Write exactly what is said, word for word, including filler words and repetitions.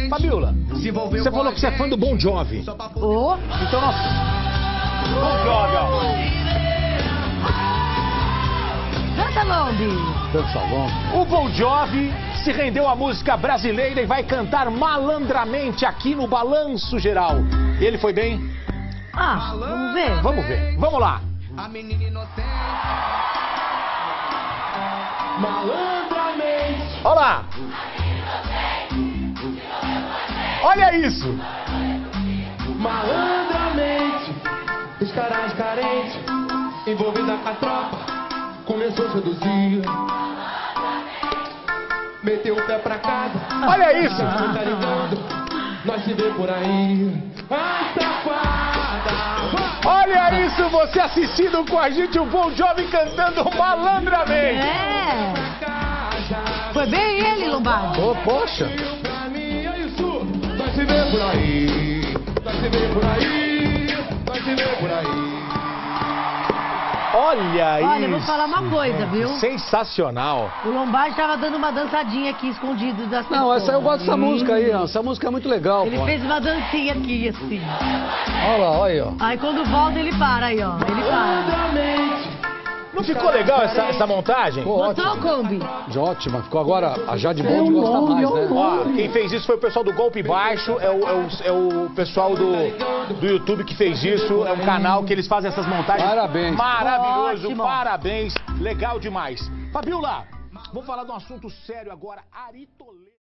Fabiola, você falou que você é fã do Bon Jovi. Ô, Então nós... Bon Jovi, ó. canta, Lombi. Dança longa. O Bon Jovi se rendeu à música brasileira e vai cantar malandramente aqui no Balanço Geral. Ele foi bem? Ah, vamos ver. Vamos ver. Vamos lá. A menina inocente, malandramente. Olha lá. Olha isso. Malandramente, os caras carentes, envolvida com a tropa, começou a seduzir. Meteu o pé pra casa. Olha isso. Não tá ligando, nós se vê por aí. Ai, safada. Olha isso, você assistindo com a gente o Bon Jovi cantando malandramente. É. Foi bem ele, Lombardi. Ô, poxa. Pra mim é isso, nós se vê por aí. Nós se vê por aí. Nós se vê por aí. Olha isso. Olha, eu vou falar uma coisa, viu? Sensacional. O Lombardi tava dando uma dançadinha aqui, escondido das Não, essa eu gosto dessa Hum. música aí, ó. Essa música é muito legal, Ele pô. fez uma dancinha aqui, assim. Olha lá, olha aí, ó. Aí quando volta, ele para aí, ó. Ele para. Malandramente. Não ficou legal essa, essa montagem? Pô, Gostou, ótimo. Kombi? De ótima. Ficou agora, a Jade Bond gosta mais, né? Ó, quem fez isso foi o pessoal do Golpe Baixo, é o, é o, é o pessoal do, do YouTube que fez isso, é um canal que eles fazem essas montagens. Parabéns. Maravilhoso, Ótimo. parabéns, legal demais. Fabiola, vou falar de um assunto sério agora, Ari Toledo.